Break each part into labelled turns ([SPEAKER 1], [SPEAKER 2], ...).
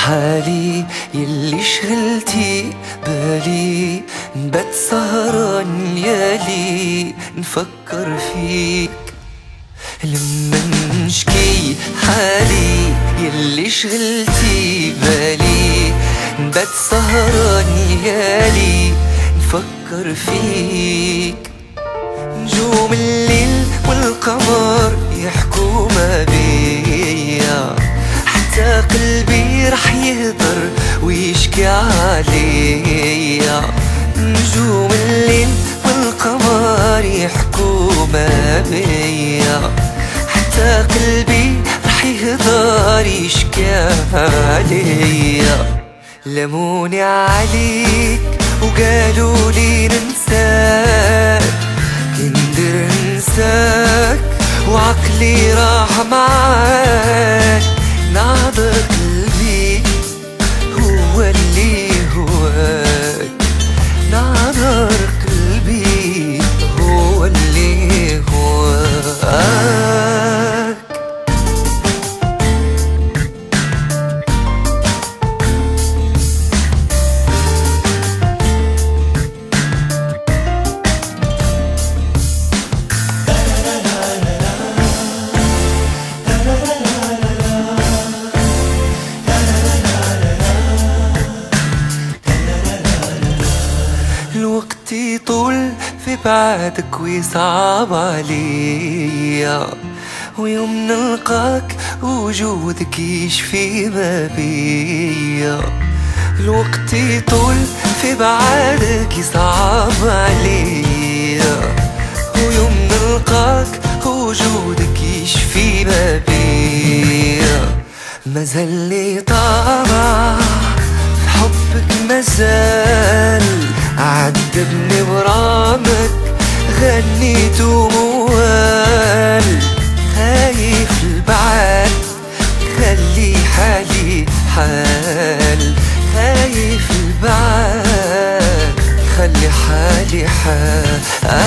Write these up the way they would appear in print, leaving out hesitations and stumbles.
[SPEAKER 1] حالي يلي شغلتي بالي، نبات سهران ليالي نفكر فيك. لما نشكي حالي يلي شغلتي بالي، نبات سهران ليالي نفكر فيك. نجوم الليل والقمر يحكوا ما بيا، حتى قلبي رح يهدر ويشكي عليا. نجوم الليل والقمر يحكوا ما بيا، حتى قلبي رح يهدر يشكي عليا. لموني عليك وقالوا لي ننساك، كندر انساك وعقلي راح معاك. نعذر قلبي هو اللي هواك، نعذر قلبي هو اللي هواك. الوقت يطول في بعدك ويصعب عليا، ويوم نلقاك وجودك يشفي ما بيا. الوقت يطول في بعدك يصعب عليا، ويوم نلقاك وجودك يشفي ما بيا. مازال لي طمع في حبك مازال، عذبني برامك غنيت وموال. خايف البعد خلي حالي حال، خايف البعد خلي حالي حال.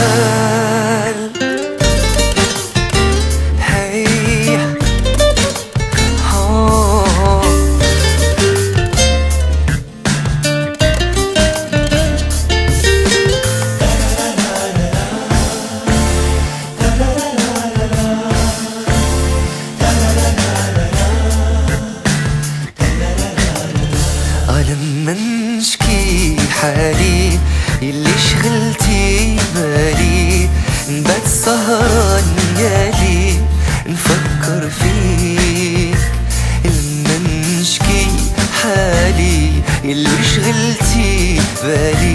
[SPEAKER 1] لما نشكي حالي يلي شغلتي بالي، نبات سهران ليالي نفكر فيك. لما نشكي حالي يلي شغلتي بالي،